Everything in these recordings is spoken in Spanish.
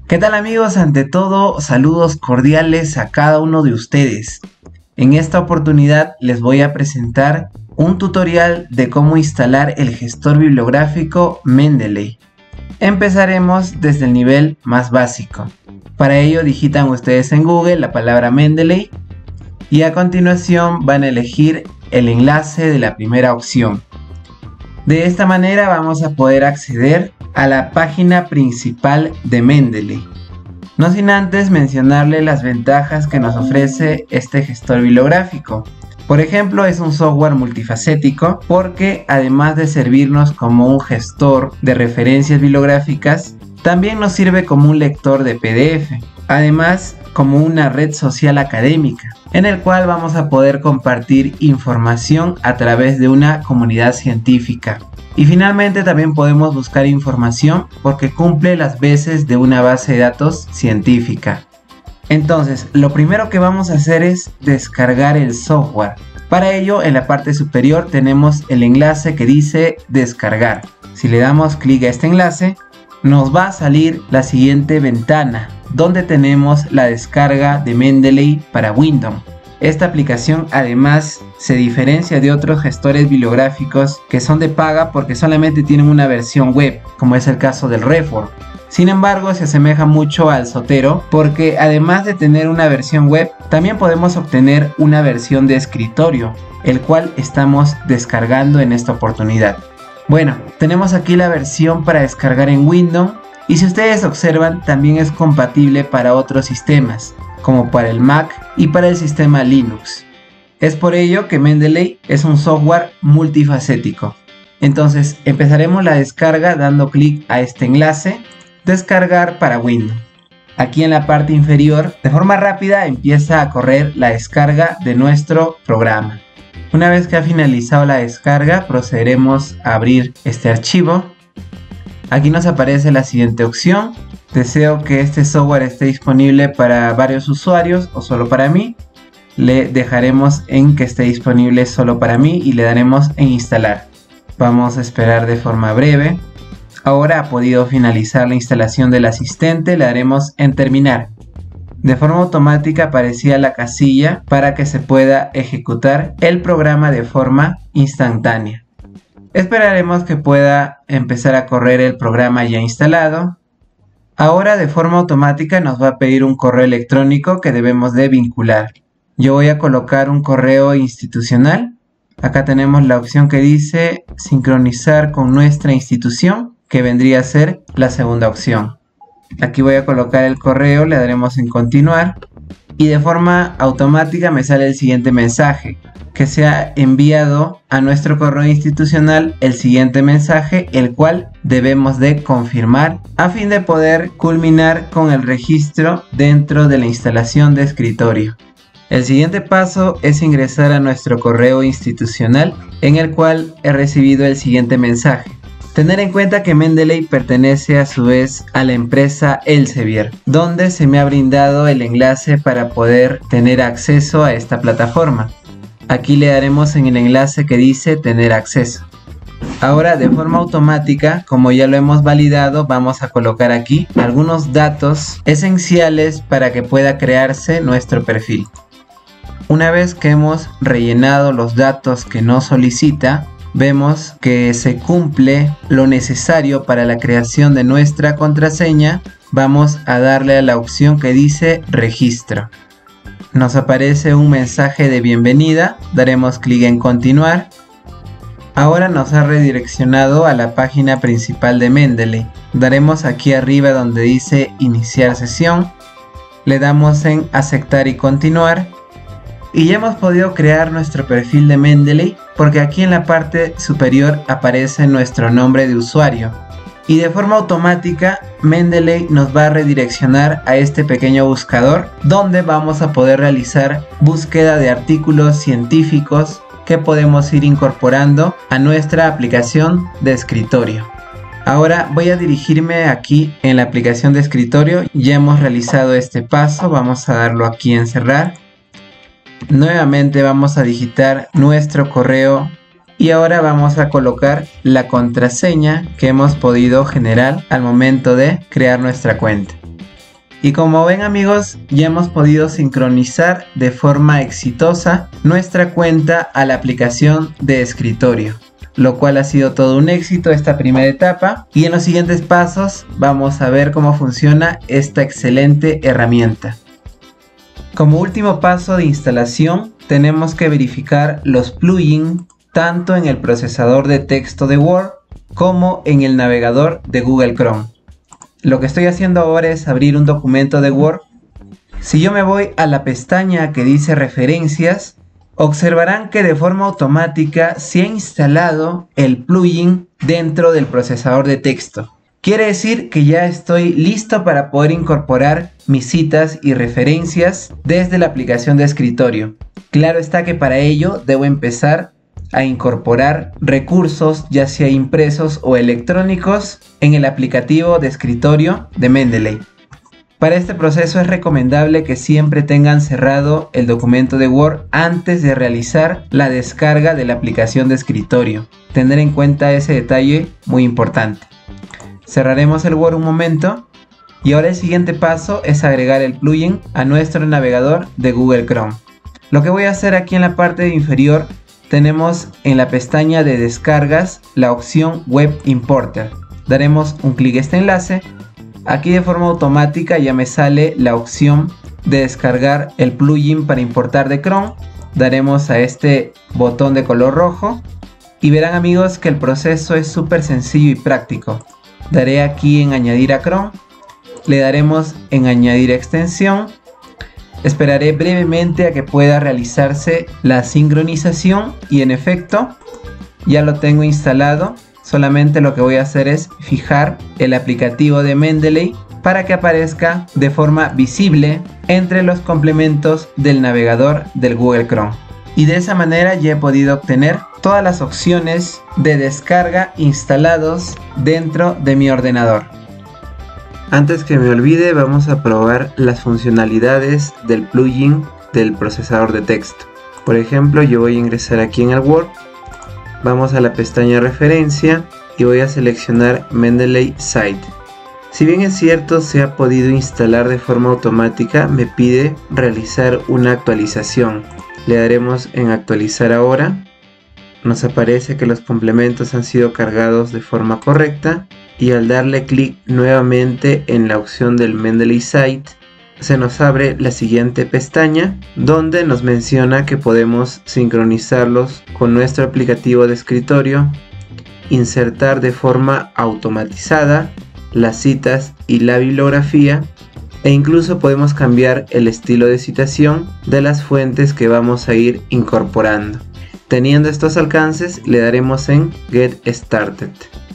¿Qué tal amigos? Ante todo, saludos cordiales a cada uno de ustedes. En esta oportunidad les voy a presentar un tutorial de cómo instalar el gestor bibliográfico Mendeley. Empezaremos desde el nivel más básico. Para ello digitan ustedes en Google la palabra Mendeley y a continuación van a elegir el enlace de la primera opción. De esta manera vamos a poder acceder a la página principal de Mendeley. No sin antes mencionarle las ventajas que nos ofrece este gestor bibliográfico. Por ejemplo, es un software multifacético porque además de servirnos como un gestor de referencias bibliográficas, también nos sirve como un lector de PDF. Además, como una red social académica, en el cual vamos a poder compartir información a través de una comunidad científica. Y finalmente también podemos buscar información porque cumple las veces de una base de datos científica. Entonces, lo primero que vamos a hacer es descargar el software. Para ello, en la parte superior tenemos el enlace que dice descargar. Si le damos clic a este enlace, nos va a salir la siguiente ventana, donde tenemos la descarga de Mendeley para Windows. Esta aplicación además se diferencia de otros gestores bibliográficos que son de paga porque solamente tienen una versión web, como es el caso del Reform. Sin embargo, se asemeja mucho al Zotero porque además de tener una versión web, también podemos obtener una versión de escritorio, el cual estamos descargando en esta oportunidad. Bueno, tenemos aquí la versión para descargar en Windows y si ustedes observan también es compatible para otros sistemas, como para el Mac y para el sistema Linux. Es por ello que Mendeley es un software multifacético. Entonces empezaremos la descarga dando clic a este enlace, descargar para Windows. Aquí en la parte inferior, de forma rápida empieza a correr la descarga de nuestro programa. Una vez que ha finalizado la descarga, procederemos a abrir este archivo. Aquí nos aparece la siguiente opción. Deseo que este software esté disponible para varios usuarios o solo para mí. Le dejaremos en que esté disponible solo para mí y le daremos en instalar. Vamos a esperar de forma breve. Ahora ha podido finalizar la instalación del asistente, le daremos en terminar. De forma automática aparecía la casilla para que se pueda ejecutar el programa de forma instantánea. Esperaremos que pueda empezar a correr el programa ya instalado. Ahora de forma automática nos va a pedir un correo electrónico que debemos de vincular. Yo voy a colocar un correo institucional. Acá tenemos la opción que dice sincronizar con nuestra institución, que vendría a ser la segunda opción. Aquí voy a colocar el correo, le daremos en continuar y de forma automática me sale el siguiente mensaje, que se ha enviado a nuestro correo institucional el siguiente mensaje, el cual debemos de confirmar a fin de poder culminar con el registro dentro de la instalación de escritorio. El siguiente paso es ingresar a nuestro correo institucional, en el cual he recibido el siguiente mensaje. Tener en cuenta que Mendeley pertenece a su vez a la empresa Elsevier, donde se me ha brindado el enlace para poder tener acceso a esta plataforma. Aquí le daremos en el enlace que dice tener acceso. Ahora de forma automática, como ya lo hemos validado, vamos a colocar aquí algunos datos esenciales para que pueda crearse nuestro perfil. Una vez que hemos rellenado los datos que nos solicita, vemos que se cumple lo necesario para la creación de nuestra contraseña. Vamos a darle a la opción que dice registro. Nos aparece un mensaje de bienvenida, daremos clic en continuar. Ahora nos ha redireccionado a la página principal de Mendeley. Daremos aquí arriba donde dice iniciar sesión, le damos en aceptar y continuar. Y ya hemos podido crear nuestro perfil de Mendeley porque aquí en la parte superior aparece nuestro nombre de usuario. Y de forma automática Mendeley nos va a redireccionar a este pequeño buscador donde vamos a poder realizar búsqueda de artículos científicos que podemos ir incorporando a nuestra aplicación de escritorio. Ahora voy a dirigirme aquí en la aplicación de escritorio. Ya hemos realizado este paso, vamos a darlo aquí en cerrar. Nuevamente vamos a digitar nuestro correo y ahora vamos a colocar la contraseña que hemos podido generar al momento de crear nuestra cuenta. Y como ven amigos, ya hemos podido sincronizar de forma exitosa nuestra cuenta a la aplicación de escritorio, lo cual ha sido todo un éxito esta primera etapa, y en los siguientes pasos vamos a ver cómo funciona esta excelente herramienta. Como último paso de instalación, tenemos que verificar los plugins tanto en el procesador de texto de Word como en el navegador de Google Chrome. Lo que estoy haciendo ahora es abrir un documento de Word. Si yo me voy a la pestaña que dice referencias, observarán que de forma automática se ha instalado el plugin dentro del procesador de texto. Quiere decir que ya estoy listo para poder incorporar mis citas y referencias desde la aplicación de escritorio. Claro está que para ello debo empezar a incorporar recursos, ya sea impresos o electrónicos, en el aplicativo de escritorio de Mendeley. Para este proceso es recomendable que siempre tengan cerrado el documento de Word antes de realizar la descarga de la aplicación de escritorio. Tener en cuenta ese detalle muy importante. Cerraremos el Word un momento y ahora el siguiente paso es agregar el plugin a nuestro navegador de Google Chrome. Lo que voy a hacer aquí en la parte inferior, tenemos en la pestaña de descargas la opción Web Importer. Daremos un clic a este enlace. Aquí de forma automática ya me sale la opción de descargar el plugin para importar de Chrome. Daremos a este botón de color rojo y verán amigos que el proceso es súper sencillo y práctico. Daré aquí en añadir a Chrome, le daremos en añadir extensión. Esperaré brevemente a que pueda realizarse la sincronización y en efecto ya lo tengo instalado. Solamente lo que voy a hacer es fijar el aplicativo de Mendeley para que aparezca de forma visible entre los complementos del navegador del Google Chrome. Y de esa manera ya he podido obtener todas las opciones de descarga instalados dentro de mi ordenador. Antes que me olvide, vamos a probar las funcionalidades del plugin del procesador de texto. Por ejemplo, yo voy a ingresar aquí en el Word, vamos a la pestaña referencia y voy a seleccionar Mendeley Site. Si bien es cierto se ha podido instalar de forma automática, me pide realizar una actualización. Le daremos en actualizar ahora. Nos aparece que los complementos han sido cargados de forma correcta y al darle clic nuevamente en la opción del Mendeley Site se nos abre la siguiente pestaña donde nos menciona que podemos sincronizarlos con nuestro aplicativo de escritorio, insertar de forma automatizada las citas y la bibliografía e incluso podemos cambiar el estilo de citación de las fuentes que vamos a ir incorporando. Teniendo estos alcances, le daremos en Get Started.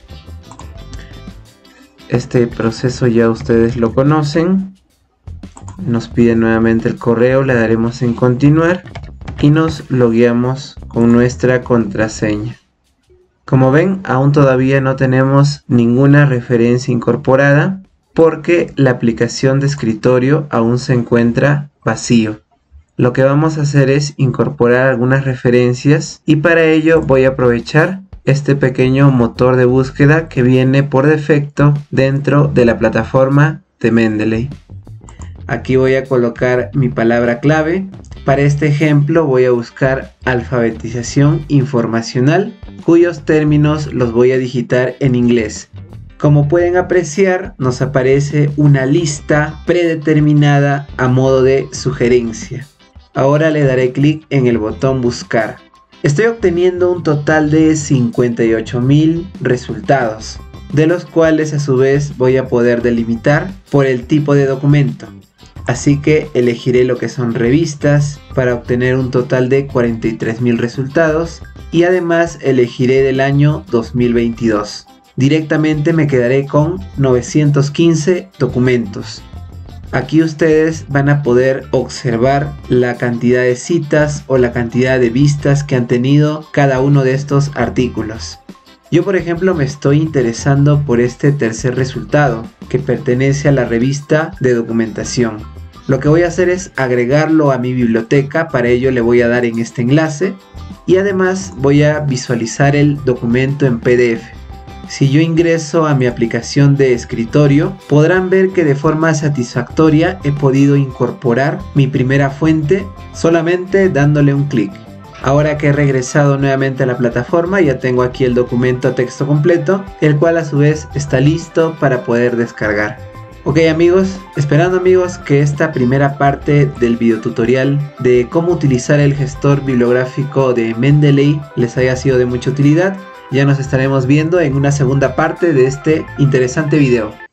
Este proceso ya ustedes lo conocen. Nos pide nuevamente el correo, le daremos en continuar y nos logueamos con nuestra contraseña. Como ven, aún todavía no tenemos ninguna referencia incorporada porque la aplicación de escritorio aún se encuentra vacío. Lo que vamos a hacer es incorporar algunas referencias y para ello voy a aprovechar este pequeño motor de búsqueda que viene por defecto dentro de la plataforma de Mendeley. Aquí voy a colocar mi palabra clave. Para este ejemplo voy a buscar alfabetización informacional, cuyos términos los voy a digitar en inglés. Como pueden apreciar, nos aparece una lista predeterminada a modo de sugerencia. Ahora le daré clic en el botón buscar. Estoy obteniendo un total de 58.000 resultados, de los cuales a su vez voy a poder delimitar por el tipo de documento. Así que elegiré lo que son revistas para obtener un total de 43.000 resultados y además elegiré del año 2022. Directamente me quedaré con 915 documentos. Aquí ustedes van a poder observar la cantidad de citas o la cantidad de vistas que han tenido cada uno de estos artículos. Yo por ejemplo me estoy interesando por este tercer resultado que pertenece a la revista de documentación. Lo que voy a hacer es agregarlo a mi biblioteca, para ello le voy a dar en este enlace y además voy a visualizar el documento en PDF. si yo ingreso a mi aplicación de escritorio, podrán ver que de forma satisfactoria he podido incorporar mi primera fuente solamente dándole un clic. Ahora que he regresado nuevamente a la plataforma, ya tengo aquí el documento a texto completo, el cual a su vez está listo para poder descargar. Ok amigos, esperando amigos que esta primera parte del videotutorial de cómo utilizar el gestor bibliográfico de Mendeley les haya sido de mucha utilidad. Ya nos estaremos viendo en una segunda parte de este interesante video.